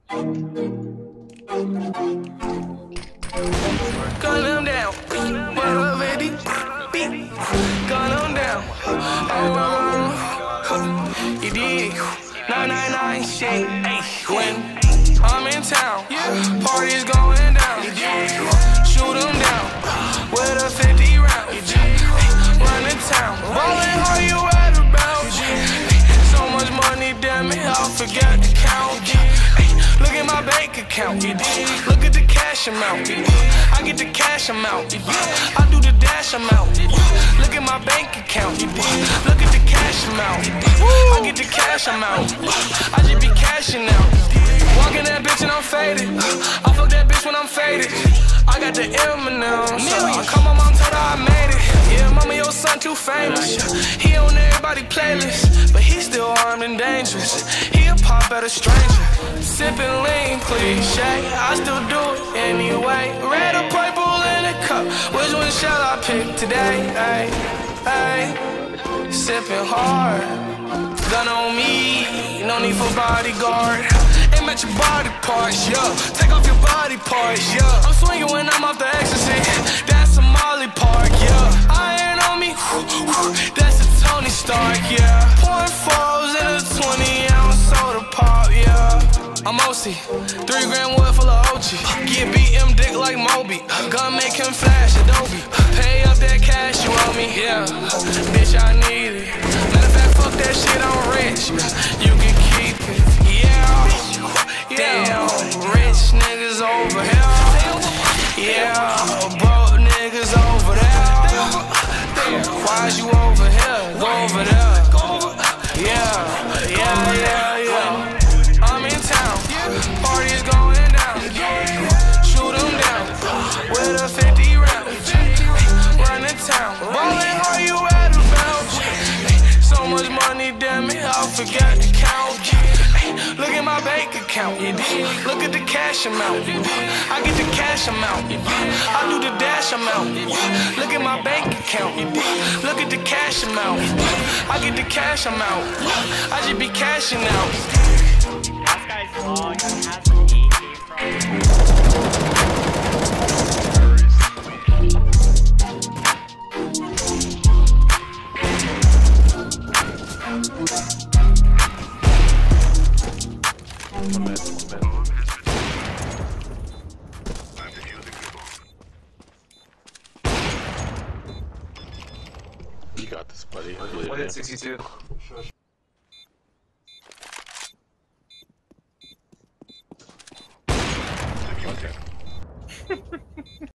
Gun them down. What up, baby? Gun them down. Oh, you dig? 999 shit. When I'm in town, parties going down. Shoot them down with a 50 round. Run the town. Ballin', how you at about? So much money, damn it, I forgot to count. Look at my bank account. Look at the cash amount. I get the cash amount. I do the dash amount. Look at my bank account. Look at the cash amount. I get the cash amount. I just be cashing out. Walking that bitch and I'm faded. I fuck that bitch when I'm faded. I got the M&M's. Come on, mom, told her I made it. Yeah, mama, your son too famous. He on everybody's playlist, but he still armed and dangerous. He a pop at a stranger. Sipping lean, cliche. I still do it anyway. Red or purple in a cup. Which one shall I pick today? Ay, ay. Sipping hard. Gun on me. No need for bodyguard. Aim at your body parts, yeah. Take off your body parts, yeah. I'm swinging when I'm off the ecstasy. That's a Molly Park, yeah. Iron on me. That's a Tony Stark, yeah. Pouring falls in a 20-ounce soda pop, yeah. I'm OC, 3 grand wood full of OG. Get BM dick like Moby. Gun make him flash Adobe. Pay up that cash you owe me, yeah. Bitch, I need it. Matter of fact, fuck that shit, I'm rich. You can keep it, yeah. Damn, rich niggas over here. Yeah, broke niggas over there. Why you over here? Go over there. Yeah, yeah, yeah, yeah. I'm in town, parties going down. Shoot them down with a 50 round. Run the town, ballin', how you at about? So much money, damn it, I forgot to count. Look at my bank account. Look at the cash amount. I get the cash amount. I do the dash amount. Look at my bank account. Look at the cash amount. I get the cash amount. I just be cashing out. This guy's vlog has an AK You got this, buddy. What hit 62? Okay.